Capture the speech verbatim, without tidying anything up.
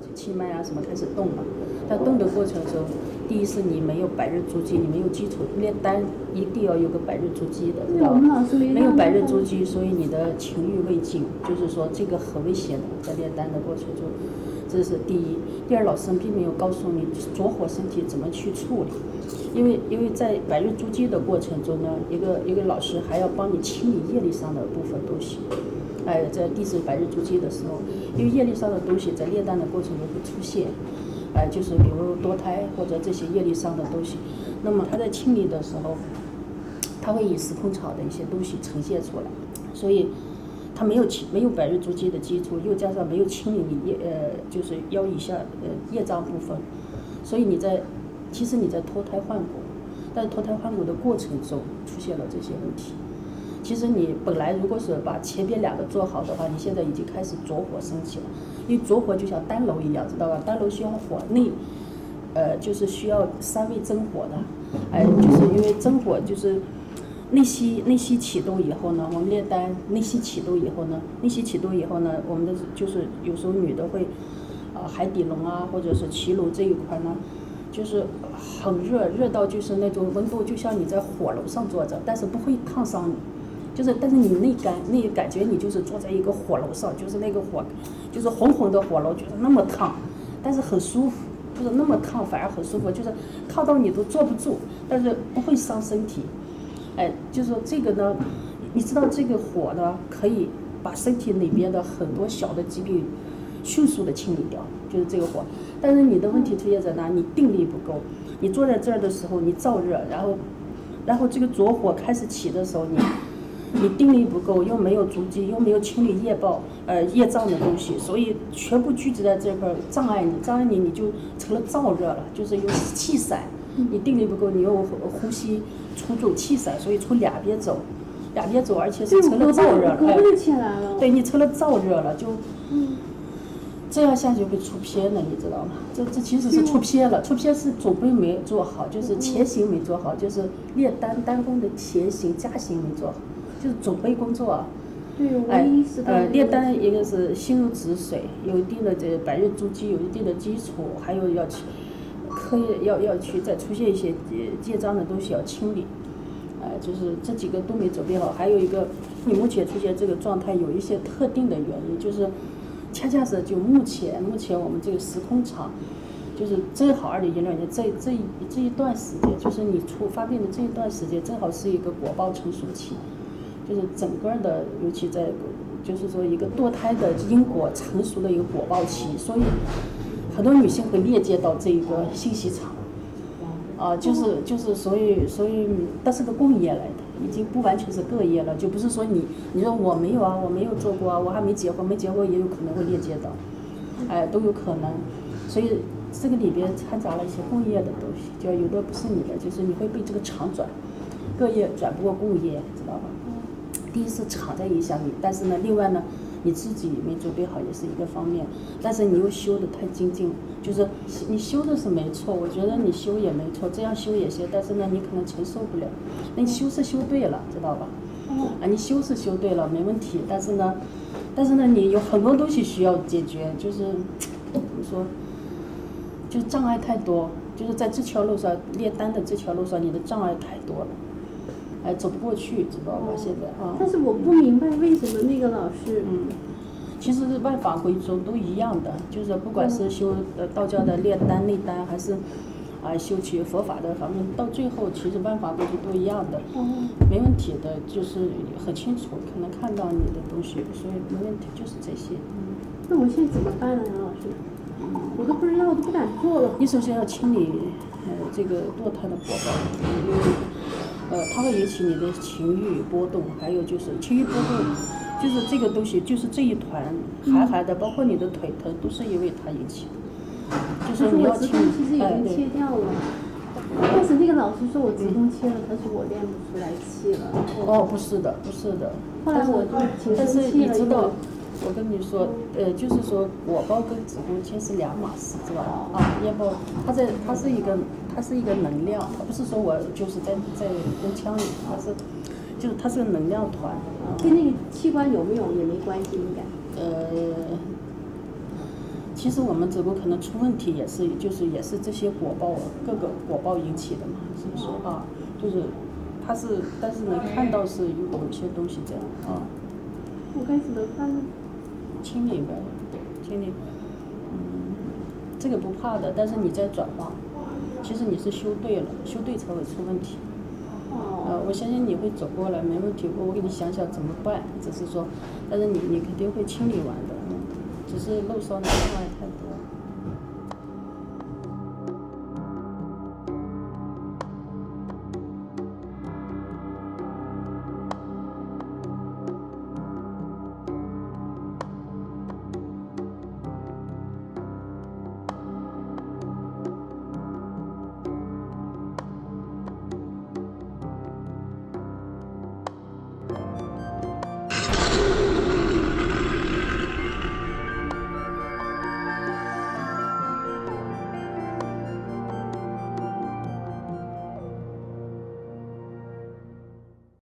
气脉啊什么开始动了。但动的过程中，第一是你没有百日筑基，你没有基础，炼丹一定要有个百日筑基的，知道吗？没有百日筑基，所以你的情欲未尽，就是说这个很危险的，在炼丹的过程中，这是第一。第二，老师并没有告诉你着火身体怎么去处理，因为因为在百日筑基的过程中呢，一个一个老师还要帮你清理业力上的部分东西。哎，在弟子百日筑基的时候，因为业力上的东西在炼丹的过程中会出现。哎，就是比如堕胎或者这些业力上的东西，那么他在清理的时候，他会以时空场的一些东西呈现出来，所以他没有清没有百日筑基的基础，又加上没有清理你业呃就是腰以下呃业障部分，所以你在其实你在脱胎换骨，但是脱胎换骨的过程中出现了这些问题。其实你本来如果是把前边两个做好的话，你现在已经开始着火升起了，因为着火就像丹楼一样，知道吧？丹楼需要火内，呃，就是需要三味真火的，哎，就是因为真火就是内息内息启动以后呢，我们炼丹内息启动以后呢，内息启动以后呢，我们的就是有时候女的会，啊、呃、海底轮啊，或者是脐轮这一块呢，就是很热，热到就是那种温度就像你在火炉上坐着，但是不会烫伤你。就是，但是你内感那感觉你就是坐在一个火炉上，就是那个火，就是红红的火炉，就是那么烫，但是很舒服，就是那么烫反而很舒服，就是烫到你都坐不住，但是不会伤身体。哎，就是说这个呢，你知道这个火呢可以把身体里边的很多小的疾病迅速的清理掉，就是这个火。但是你的问题出现在哪？你定力不够，你坐在这儿的时候你燥热，然后，然后这个着火开始起的时候你。你定力不够，又没有筑基，又没有清理业报、呃业障的东西，所以全部聚集在这块障碍你，障碍你，你就成了燥热了，就是有气散。你定力不够，你又呼吸出走气散，所以从两边走，两边走，而且是成了燥热了，哎，对你成了燥热了，就，这样下去会出偏了，你知道吗？这这其实是出偏了，出偏是准备没做好，就是前行没做好，就是炼丹丹功的前行加行没做好。就是准备工作啊， 对，我意识到。 呃，炼丹一个是心如止水，有一定的这百日筑基，有一定的基础，还有要去，可以要要去再出现一些业障的东西要清理，呃，就是这几个都没准备好。还有一个，你目前出现这个状态有一些特定的原因，就是恰恰是就目前目前我们这个时空场。就是正好二零一六年这这一这一段时间，就是你出发病的这一段时间，正好是一个果报成熟期。就是整个的，尤其在，就是说一个堕胎的因果成熟的一个果报期，所以很多女性会链接到这一个信息场，啊，就是就是所以所以它是个共业来的，已经不完全是个业了，就不是说你你说我没有啊，我没有做过啊，我还没结婚，没结婚也有可能会链接到，哎，都有可能，所以这个里边掺杂了一些共业的东西，就有的不是你的，就是你会被这个场转，个业转不过共业，知道吧？第一是场在影响你，但是呢，另外呢，你自己没准备好也是一个方面，但是你又修得太精进，就是你修的是没错，我觉得你修也没错，这样修也行，但是呢，你可能承受不了。那你修是修对了，知道吧？啊，你修是修对了，没问题，但是呢，但是呢，你有很多东西需要解决，就是怎么说，就是障碍太多，就是在这条路上炼丹的这条路上，你的障碍太多了。哎，走不过去，知道吧？哦、现在啊。 但是我不明白为什么那个老师。 嗯，其实万法归宗都一样的，就是不管是修呃道教的炼丹、内丹，还是啊修取佛法的方面，到最后其实万法归宗都一样的， 嗯， 没问题的，就是很清楚，可能看到你的东西，所以没问题，就是这些。嗯。 那我现在怎么办呢，杨老师？我都不知道，我都不敢做了。 你首先要清理呃这个堕胎的果报，因为。呃，它会引起你的情欲波动，还有就是情欲波动，就是这个东西，就是这一团寒寒的，包括你的腿疼，都是因为它引起的。就是你要清， 其实已经切掉了，哎、但是那个老师说我子宫切了，他说我练不出来气了。 哦，不是的，不是的。 后来我就挺生气了。 但是你知道，我跟你说，呃，就是说果报跟子宫切是两码事，知道吧？啊，业报，它在它是一个。它是一个能量，它不是说我就是在在跟枪里，它是，就是它是个能量团。 跟那个器官有没有也没关系，应该。 呃， 其实我们子宫可能出问题也是，就是也是这些果报各个果报引起的嘛，是不是啊？就是，它是，但是能看到是有有一些东西这样啊。 我该怎么办呢？ 清理呗，清理。嗯，这个不怕的，但是你在转化，其实你是修对了，修对才会出问题。呃，我相信你会走过来，没问题。我我给你想想怎么办，只是说，但是你你肯定会清理完的，嗯，只是漏烧的障碍太多。